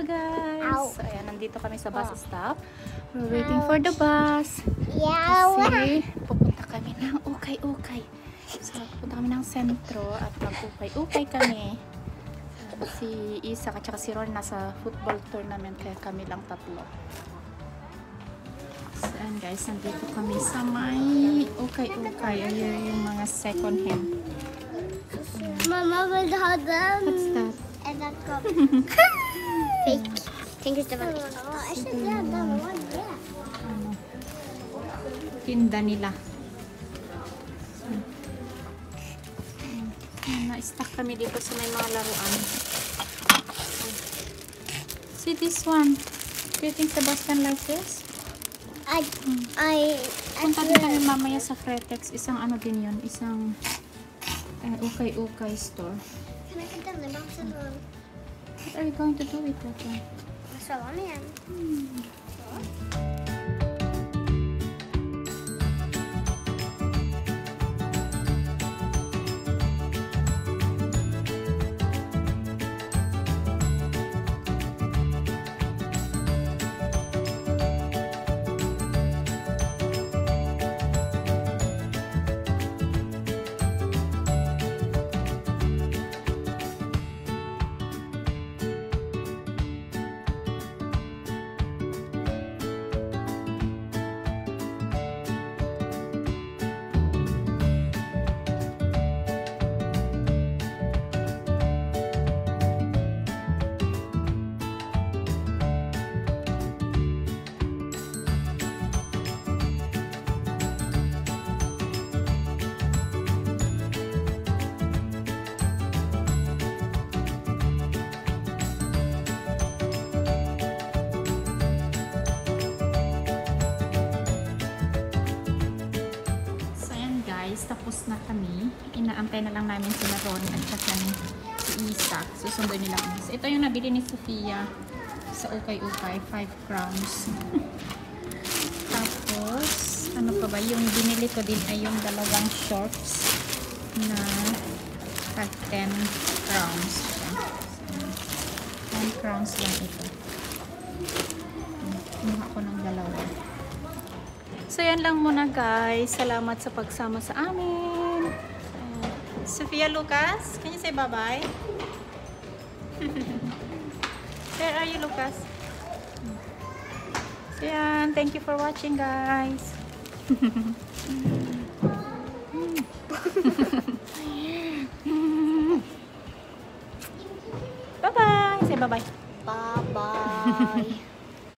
guys. Ow. So, ayan, nandito kami sa bus stop. We're waiting for the bus. Yeah. Kasi pupunta kami ng ukay-ukay. So, pupunta kami ng sentro at mag-ukay-ukay kami. Si Isa at si Ron nasa football tournament kaya kami lang tatlo. So, ayan guys, nandito kami sa may ukay-ukay. Ayan yung mga second hand. Mama will hold them. What's that? And that cup. Fake. Think it's the one. Oh, I should have done one. Yeah. Ano, tinda nila. Na-stuck kami dito sa may mga laruan. See this one. Do you think the bus can like this? Punta din kami mamaya sa Fretex. Isang ano din yun. Isang ukay-ukay store. Can I get them? The box is on. What are you going to do with that one? That's what I am. Tapos na kami. Inaantay na lang namin si Ron at saka ni Isa. Susunod nila kami. So, ito yung nabili ni Sofia sa ukay-ukay. 5 crowns. Tapos, ano pa ba? Yung binili ko din ay yung dalawang shorts na 10 crowns. 10 crowns lang ito. Kumuha ko ng dalawa. So, yan lang muna guys. Salamat sa pagsama sa amin. Sophia Lucas, can you say bye-bye? Where are you, Lucas? So, yan. Thank you for watching guys. Bye-bye. Say bye-bye. Bye-bye.